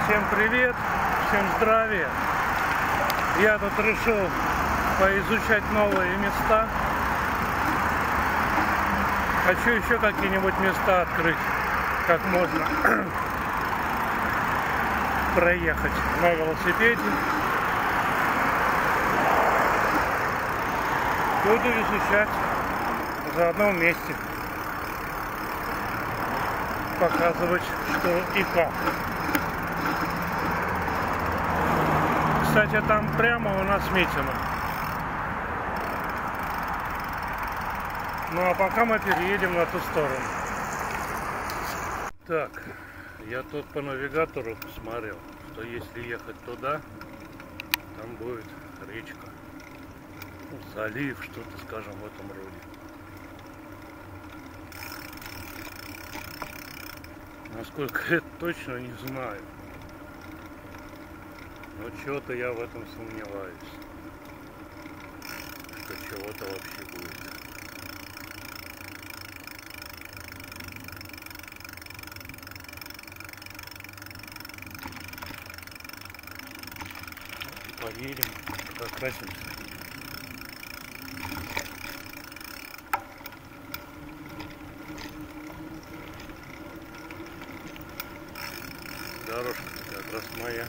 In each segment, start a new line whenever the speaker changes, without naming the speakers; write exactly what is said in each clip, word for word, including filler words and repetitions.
Всем привет, всем здравия. Я тут решил поизучать новые места. Хочу еще какие-нибудь места открыть, как можно проехать на велосипеде. Буду изучать заодно вместе, показывать, что и как. Кстати, там прямо у нас Митино. Ну а пока мы переедем на ту сторону. Так, я тут по навигатору посмотрел, что если ехать туда, там будет речка, ну, залив, что-то, скажем, в этом роде. Насколько это точно, не знаю. Но чего-то я в этом сомневаюсь, что чего-то вообще будет. Поедем, прокрасимся. Дорожка как раз моя.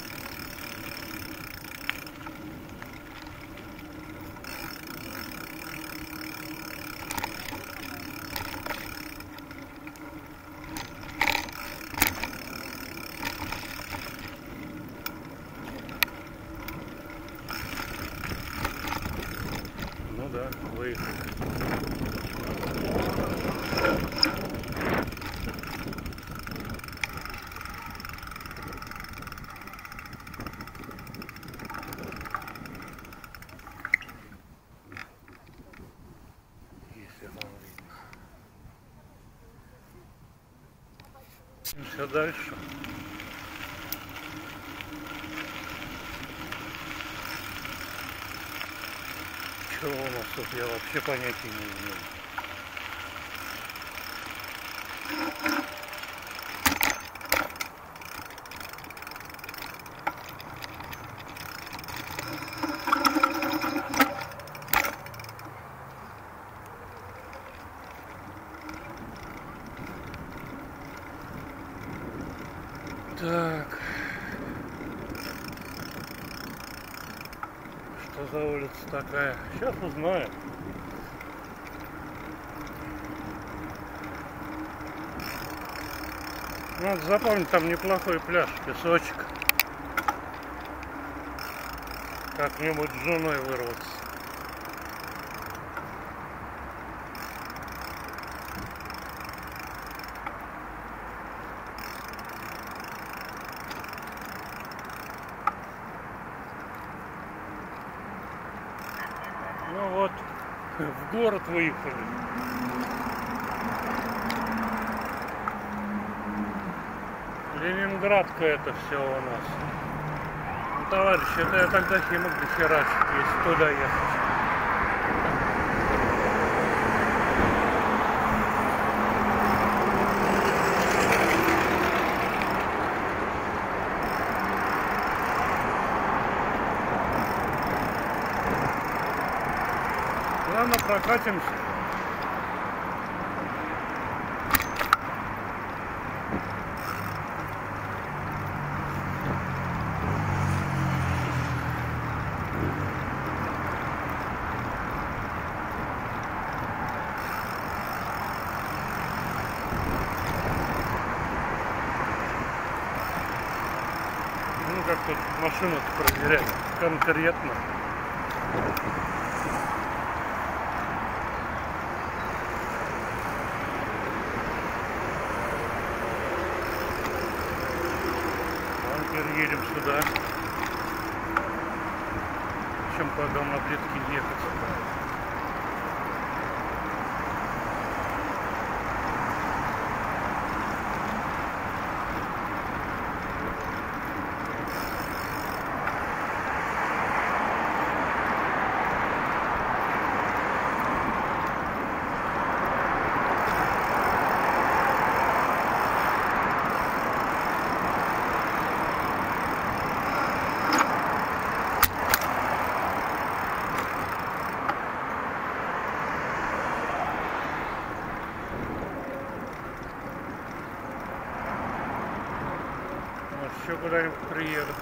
Ну да, выехали. Если вам видно. Все дальше. Что у нас тут, я вообще понятия не имею. Так, что за улица такая? Сейчас узнаем. Надо запомнить, там неплохой пляж, песочек. Как-нибудь с женой вырваться. Ну вот, в город выехали. Ленинградка это все у нас. Ну, товарищи, это я тогда Химок дохерачу, если туда ехать. Ладно, прокатимся. Ну как тут машину-то проверять конкретно. Едем сюда, чем по говноплитке ехать. еще куда-нибудь приеду.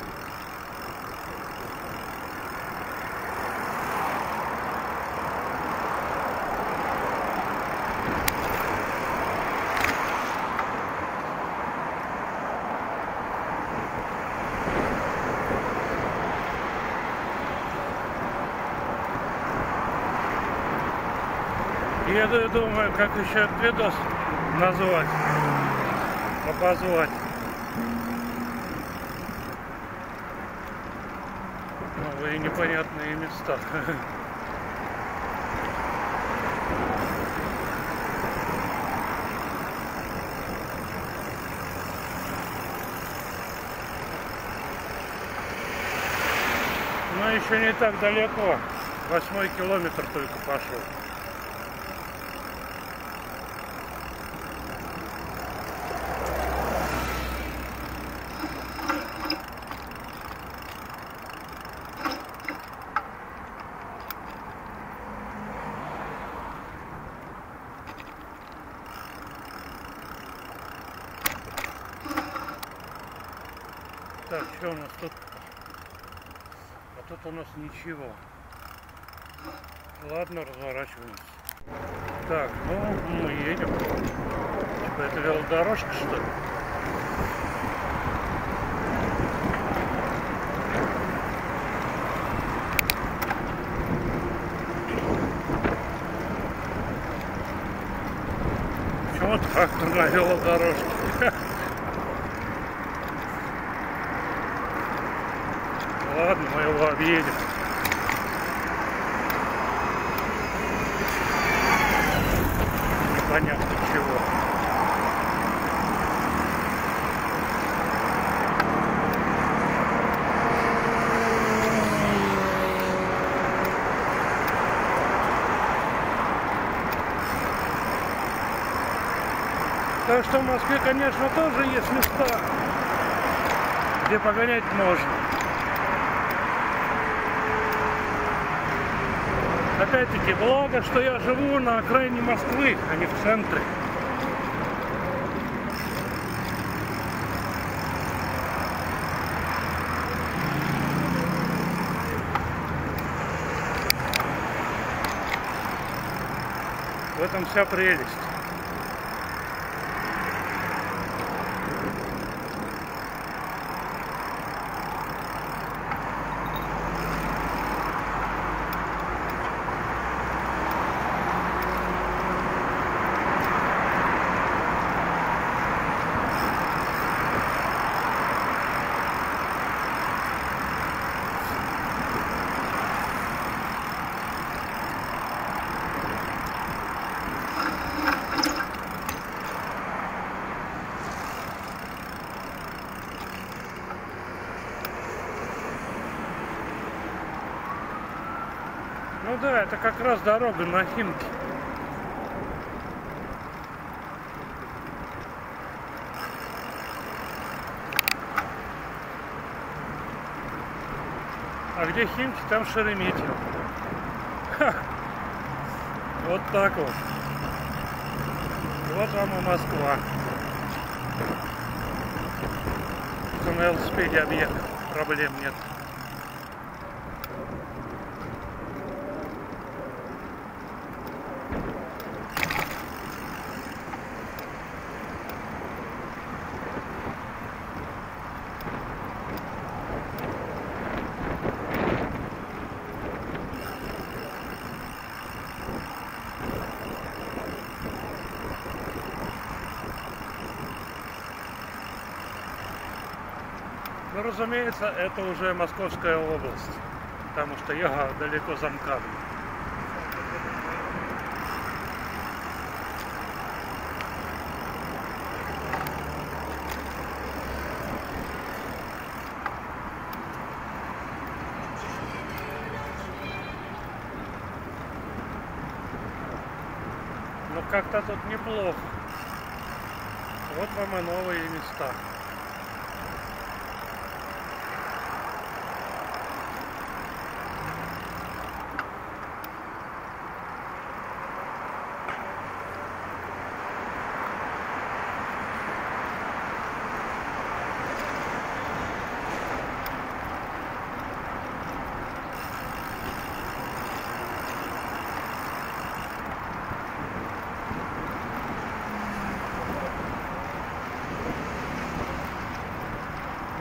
Я думаю, как еще этот видос назвать, обозвать. Новые непонятные места. Но еще не так далеко. Восьмой километр только пошел. Так, что у нас тут? А тут у нас ничего. Ладно, разворачиваемся. Так, ну мы едем. Типа это велодорожка, что ли? Почему трактор на велодорожке? Ладно, мы его объедем. Непонятно чего. Так что в Москве, конечно, тоже есть места, где погонять можно. Опять-таки, благо, что я живу на окраине Москвы, а не в центре. В этом вся прелесть. Ну да, это как раз дорога на Химки. А где Химки, там Шереметьево. Ха. Вот так вот. Вот вам и Москва. Что на велосипеде объехать, проблем нет. Ну, разумеется, это уже Московская область, потому что я далеко за МКАДом. Но как-то тут неплохо. Вот вам и новые места.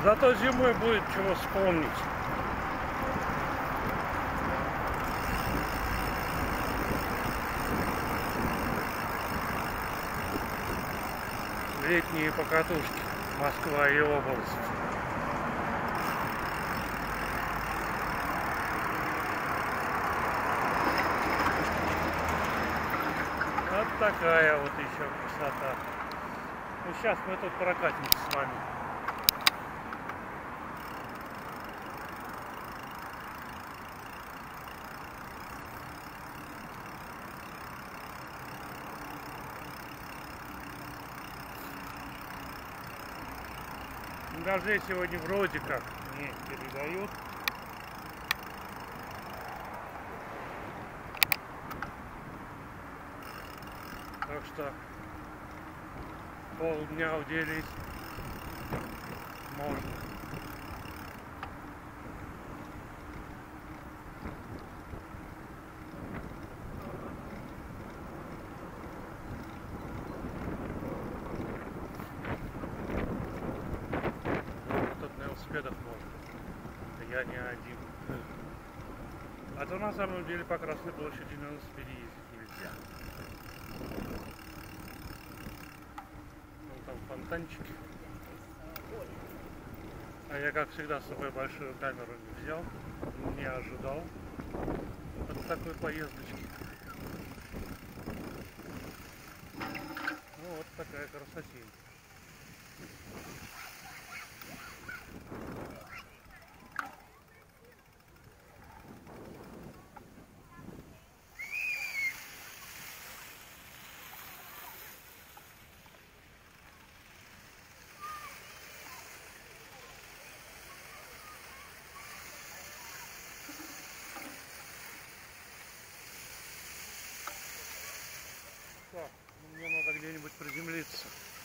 Зато зимой будет чего вспомнить. Летние покатушки. Москва и область. Вот такая вот еще красота. Ну, сейчас мы тут прокатимся с вами. Дождей сегодня вроде как не передают. Так что полдня уделить можно. Велосипедах можно. Я не один. А то на самом деле по Красной площади на велосипеде ездить нельзя. Ну там фонтанчики. А я, как всегда, с собой большую камеру не взял. Не ожидал от такой поездочки. Ну вот такая красотень. Так, мне надо где-нибудь приземлиться.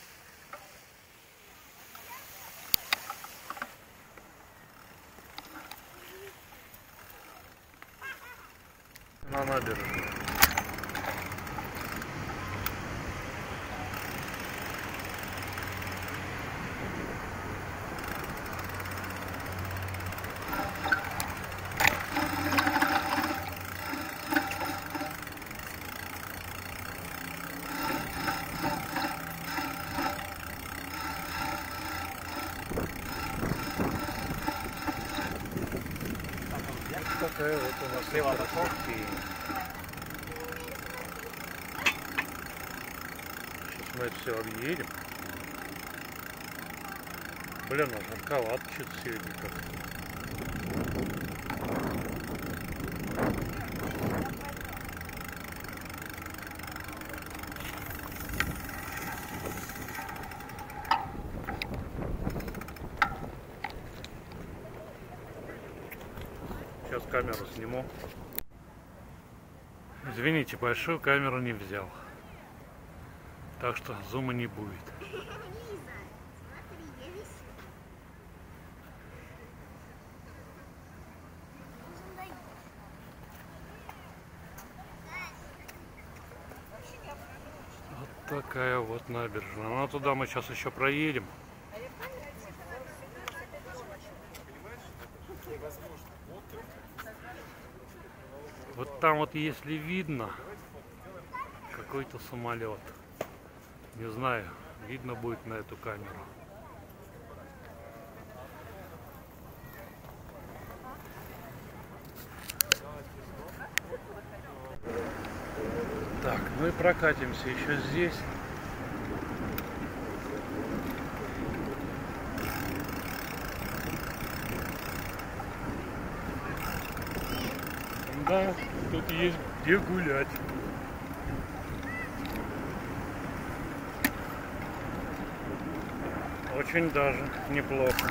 На набережной. Такая вот у нас слева парковки. Сейчас мы это все объедем. Блин, а жарковато что-то сегодня как-то. Сейчас камеру сниму. Извините, большую камеру не взял. Так что зума не будет. Вот такая вот набережная. Ну туда мы сейчас еще проедем. Вот там вот, если видно, какой-то самолет. Не знаю, видно будет на эту камеру. Так, ну и прокатимся еще здесь. Да, тут есть где гулять. Очень даже неплохо.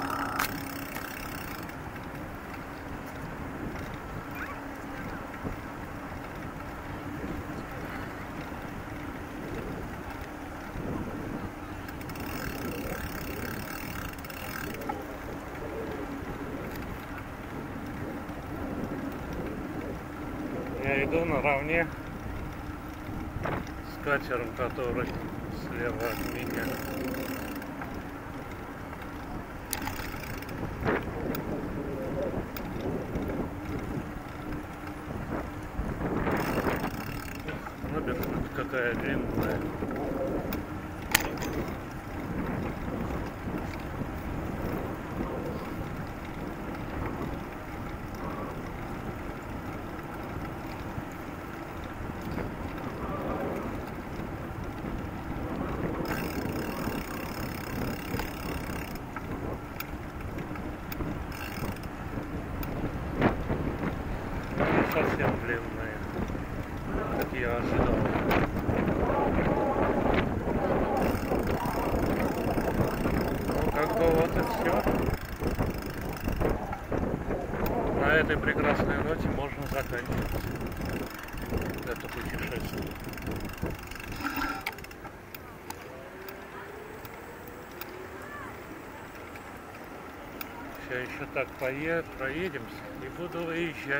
Я иду наравне с катером, который слева от меня. совсем длинные, как я ожидал. Ну, как бы вот и все. На этой прекрасной ноте можно заканчивать это путешествие. Сейчас еще так поед, проедемся и буду выезжать.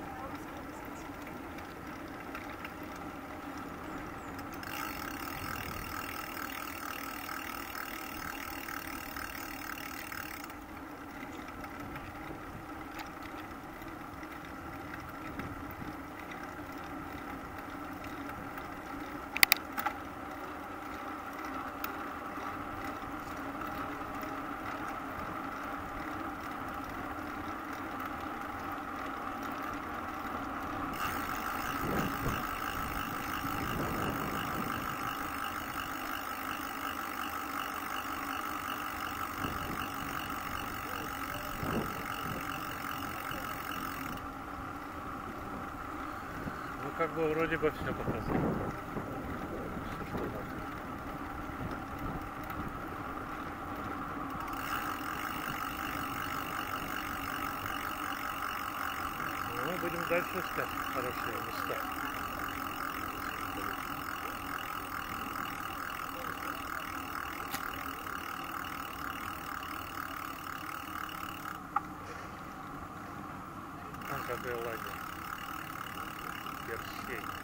Ну, как бы вроде бы все показал. Все, что надо. Ну, мы будем дальше искать хорошие места. Вон какой лагерь. Персей.